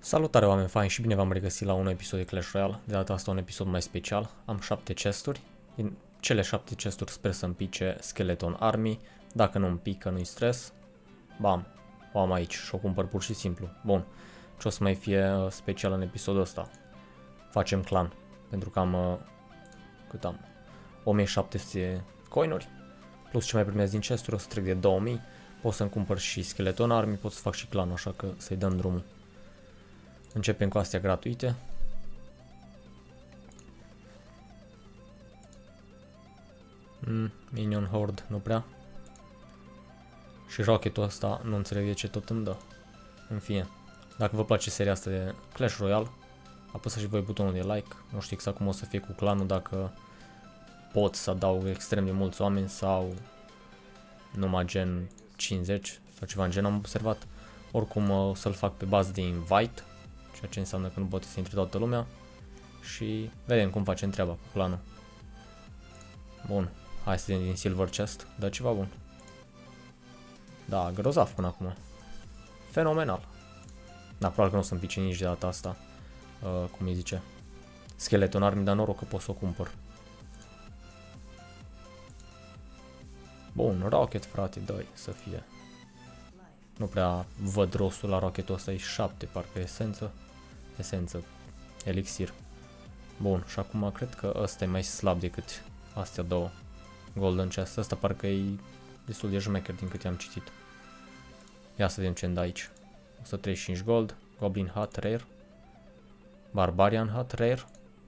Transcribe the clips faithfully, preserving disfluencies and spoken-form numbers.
Salutare oameni faini și bine v-am regăsit la un episod de Clash Royale. De data asta un episod mai special. Am șapte chesturi. Din cele șapte chesturi sper să-mi pice Skeleton Army. Dacă nu îmi pică, nu-i stres. Bam, o am aici și o cumpăr pur și simplu. Bun, ce o să mai fie special în episodul ăsta? Facem clan, pentru că am, uh, cât am? o mie șapte sute coinuri. Plus ce mai primesc din chesturi, o să trec de două mii. Pot să-mi cumpăr și Skeleton Army, pot să fac și clanul, așa că să-i dăm drumul. Începem cu astea gratuite. Mm, Minion Horde, nu prea. Și rocketul ăsta, nu înțeleg de ce tot îmi dă. În fine, dacă vă place seria asta de Clash Royale, apăsați și voi butonul de like. Nu știu exact cum o să fie cu clanul, dacă pot să adaug extrem de mulți oameni sau numai gen cincizeci sau ceva în gen, am observat. Oricum o să-l fac pe bază de invite, ceea ce înseamnă că nu poate să intre toată lumea. Și vedem cum facem treaba cu clanul. Bun, hai să vedem din Silver Chest, dă ceva bun. Da, grozav până acum. Fenomenal. Da, probabil că nu o să-mi pice nici de data asta, uh, cum îi zice, Skeleton Army, dar noroc că pot să o cumpăr. Bun, Rocket, frate, dă-i să fie. Nu prea văd rostul la rocketul ăsta, e șapte, parcă esență, esență, elixir. Bun, și acum cred că ăsta e mai slab decât astea două. Golden Chest, ăsta parcă e destul de șmecher din câte am citit. Ia să vedem ce îmi dă aici. o sută treizeci și cinci gold, Goblin Hat Rare, Barbarian Hat Rare,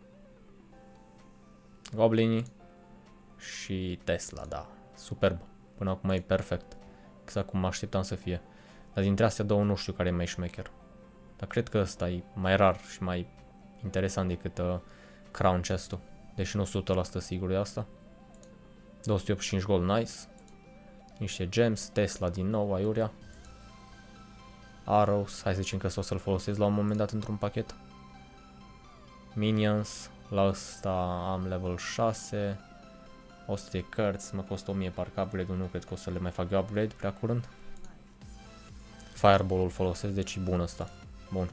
Goblinii și Tesla, da, superb. Până acum e perfect, exact cum mă așteptam să fie. Dar dintre astea două nu știu care e mai șmecher. Dar cred că ăsta e mai rar și mai interesant decât uh, Crown Chest-ul. Deși nu o sută la sută sigur de asta. două sute optzeci și cinci gold, nice. Niște gems, Tesla din nou, aiurea. Arrows, hai să zicem că o să-l folosesc la un moment dat într-un pachet. Minions, la ăsta am level șase. o sută de cărți, mă costă o mie parcă upgrade-ul, nu cred că o să le mai fac upgrade prea curând. Fireball-ul folosesc, deci e bun ăsta. Bun.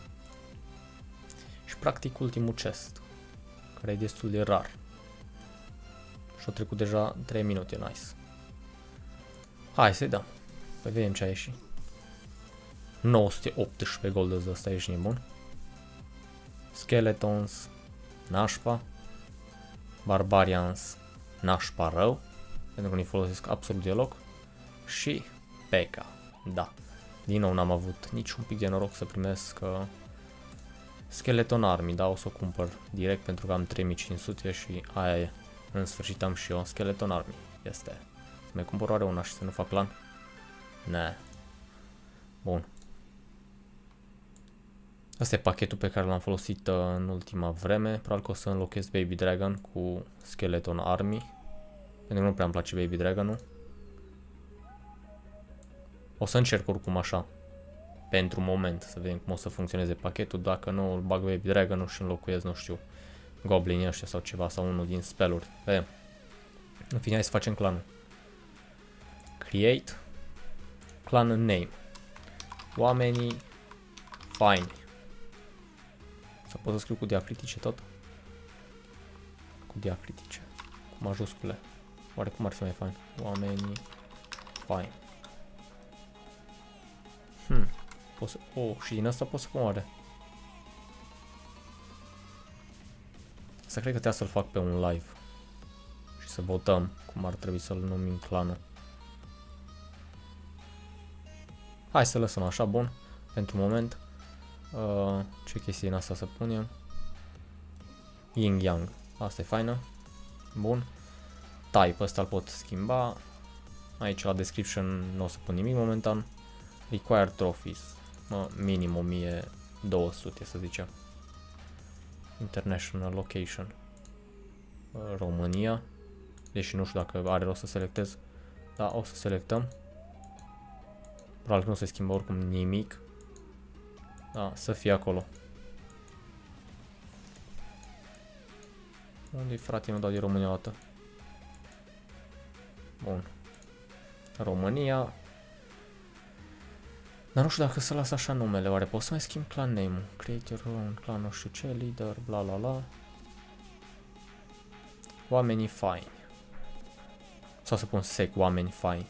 Și practic ultimul chest, care e destul de rar. Și-a trecut deja trei minute, nice. Hai să-i dăm. Păi vedem ce a ieșit. nouă sute optsprezece gold de ăsta, ești nebun. Skeletons, nașpa. Barbarians, nașpa rău, pentru că nu-i folosesc absolut deloc. Și P K, da. Din nou n-am avut niciun pic de noroc să primesc uh, Skeleton Army, da, o să o cumpăr direct pentru că am trei mii cinci sute și aia e. În sfârșit am și eu Skeleton Army, este. Mai cumpăr oare una și să nu fac clan? Ne. Bun. Asta e pachetul pe care l-am folosit uh, în ultima vreme. Probabil că o să înlocuiesc Baby Dragon cu Skeleton Army, pentru că nu prea îmi place Baby Dragon-ul. O să încerc oricum așa, pentru moment, să vedem cum o să funcționeze pachetul. Dacă nu, îl bag Baby Dragon-ul și înlocuiesc, nu știu, Goblinii ăștia sau ceva, sau unul din spell-uri. Vedem. În fine, hai să facem clanul. Create. Clan name. Oamenii faini. Să pot să scriu cu diacritice tot? Cu diacritice. Cu majuscule. Oare cum ar fi mai fain? Oamenii faini. Hmm. Pot să... Oh, și din asta pot să comoare. Să cred că trebuie să-l fac pe un live. Și să votăm cum ar trebui să-l numim clanul. Hai să lăsăm așa, bun. Pentru moment. Uh, ce chestie în asta să punem? Yin Yang. Asta e faină. Bun. Type, ăsta îl pot schimba. Aici la description nu o să pun nimic momentan. Required trophies. Mă, minim o mie două sute să zicem. International location. Uh, România. Deși nu știu dacă are rost să selectez. Da, o să selectăm. Probabil că nu se schimbă oricum nimic. Da, să fie acolo. Unde-i frate, nu dau de România o dată? Bun. România. Dar nu știu dacă să las așa numele, oare pot să mai schimb clan name-ul? Create your own clan, nu știu ce, leader, bla bla bla. Oamenii faini. Sau să pun sec, oameni faini.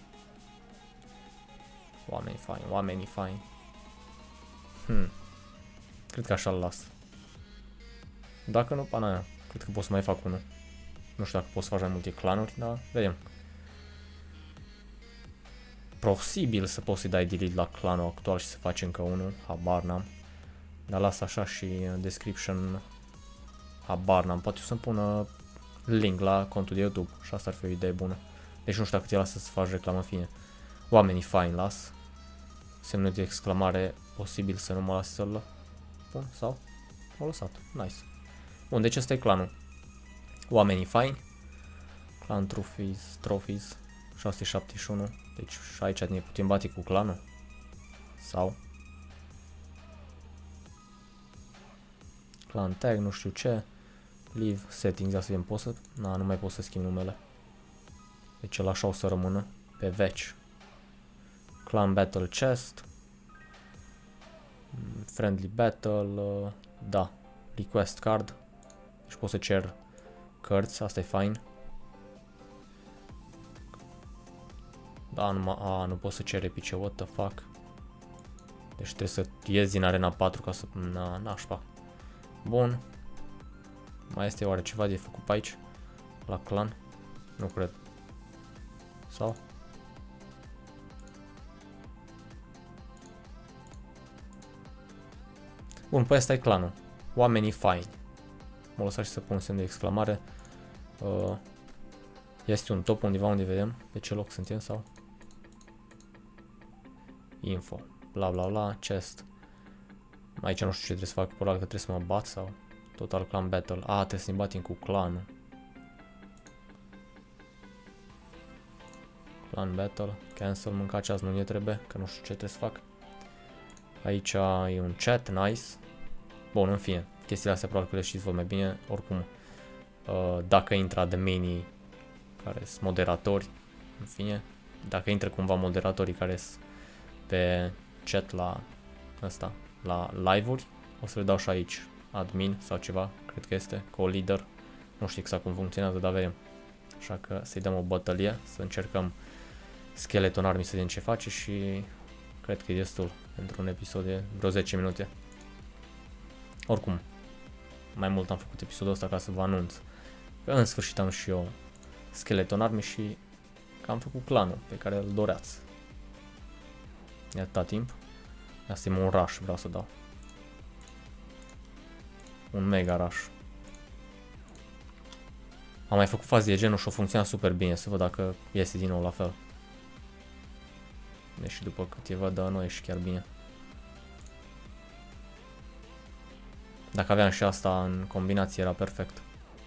Oamenii faini, oamenii faini. Hmm. Cred că așa-l las. Dacă nu, pana aia. Cred că pot să mai fac unul. Nu știu dacă pot să fac mai multe clanuri, dar vedem. Posibil să poți să-i dai delete la clanul actual și să faci încă unul. Habar n-am. Dar las așa și description. Habar n-am. Poate să-mi pună link la contul de YouTube. Și asta ar fi o idee bună. Deci nu știu dacă te lasă să faci reclamă, în fine. Oamenii faini las. Semnul de exclamare. Posibil să nu mă las să-l pun sau? M-a lăsat. Nice. Bun, deci ăsta e clanul. Oamenii faini. Clan trophies. Trophies. șase sute șaptezeci și unu. Deci și aici ne putem bate cu clanul. Sau. Clan tag, nu știu ce. Leave settings, ia să vedem, pot să... Na, nu mai pot să schimb numele. Deci el așa o să rămână pe veci. Clan battle chest. Friendly battle. Da. Request card. Deci pot să cer cărți, asta e fain. Da, numai, a, nu pot să cer epice, what the fuck. Deci trebuie să ies din arena patru ca să... Na, nașpa. Bun. Mai este oare ceva de făcut pe aici? La clan? Nu cred. Sau? Bun, păi ăsta e clanul. Oamenii faini. Mă lăsa și să pun semn de exclamare. Uh, este un top undeva unde vedem pe ce loc suntem sau? Info. Bla bla bla. Chest. Aici nu știu ce trebuie să fac. Probabil că trebuie să mă bat sau? Total clan battle. A, trebuie să ne batem cu clanul. Clan battle. Cancel. Mâncați azi nu ne trebuie. Că nu știu ce trebuie să fac. Aici e un chat. Nice. Bun, în fine. Chestiile astea probabil că le știți voi mai bine. Oricum. Uh, dacă intră adminii care sunt moderatori. În fine. Dacă intră cumva moderatorii care sunt pe chat la ăsta. La live-uri. O să le dau și aici. Admin sau ceva. Cred că este. Co-leader. Nu știu exact cum funcționează, dar vedem. Așa că să-i dăm o bătălie. Să încercăm Skeleton Army să vedem ce face și cred că e destul pentru un episod de vreo zece minute. Oricum, mai mult am făcut episodul ăsta ca să vă anunț că în sfârșit am și eu Skeleton Army și că am făcut clanul pe care îl doreați. E atâta timp. Asta e un rush, vreau să dau. Un mega rush. Am mai făcut faze de genul și o funcționează super bine. Să văd dacă iese din nou la fel. Deși după câteva dă nu ieși chiar bine. Dacă aveam și asta în combinație era perfect.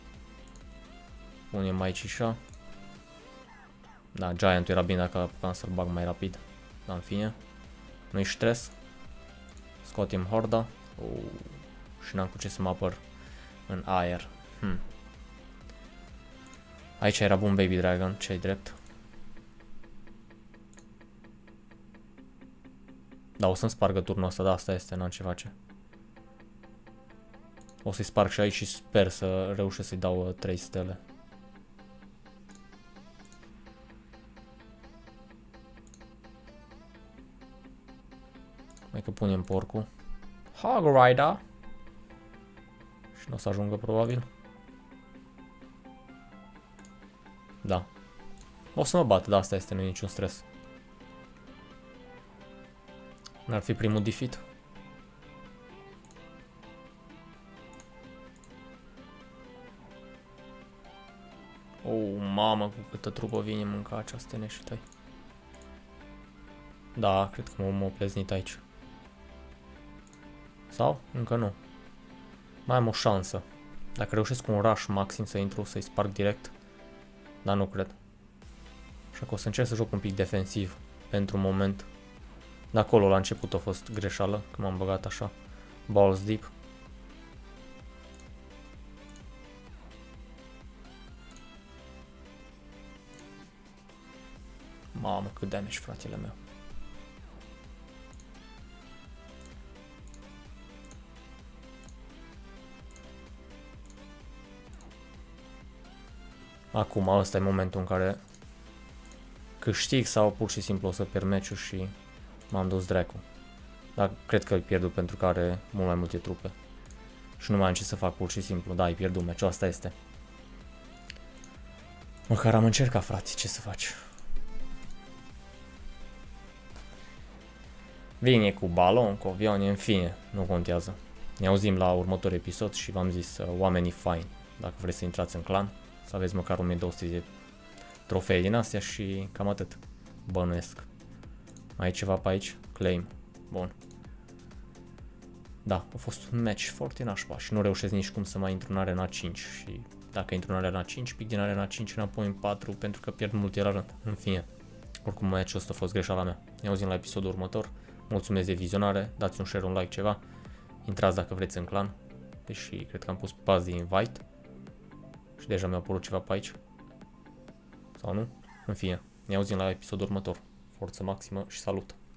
Punem mai cișa. Da, Giant-ul era bine dacă apucam să-l bag mai rapid. Dar în fine. Nu-i stres. Scoatem horda. Oh. Și n-am cu ce să mă apăr în aer. Hmm. Aici era bun Baby Dragon, ce-i drept. Da, o să-mi spargă turnul ăsta, da, asta este, n-am ce face. O să-i sparg și aici și sper să reușesc să-i dau uh, trei stele. Mai că punem porcul. Hog Rider. Și nu o să ajungă probabil. Da. O să mă bat, da, asta este, nu e niciun stres. N-ar fi primul defeat. Oh, mamă, cu câtă trupă vine mânca această neșitai. Da, cred că m-am pleznit aici. Sau? Încă nu. Mai am o șansă. Dacă reușesc cu un rush maxim să intru, să-i sparg direct. Dar nu cred. Așa că o să încerc să joc un pic defensiv pentru un moment. De acolo la început a fost greșeală, că m-am băgat așa. Balls deep. Mamă, cât damage, fratele meu. Acum, ăsta e momentul în care câștig sau pur și simplu o să pierd meciul și m-am dus dracu. Dar cred că îi pierdut pentru că are mult mai multe trupe. Și nu mai am ce să fac pur și simplu. Da, îi pierdut meciul, asta este. Măcar am încercat, frate, ce să faci? Vine cu balon, cu avion, în fine, nu contează. Ne auzim la următorul episod și v-am zis, uh, oamenii faini. Dacă vreți să intrați în clan, să aveți măcar o mie două sute de trofee din astea și cam atât. Bănuiesc. Mai e ceva pe aici? Claim. Bun. Da, a fost un match foarte nașpa și nu reușesc nici cum să mai intru în arena cinci și dacă intru în arena cinci, pic din arena cinci înapoi în patru pentru că pierd multe la rând. În fine, oricum match-ul ăsta a fost greșeala mea. Ne auzim la episodul următor. Mulțumesc de vizionare, dați un share, un like, ceva. Intrați dacă vreți în clan, deși cred că am pus pas de invite și deja mi-a apărut ceva pe aici. Sau nu? În fine, ne auzim la episodul următor. Forță maximă și salut!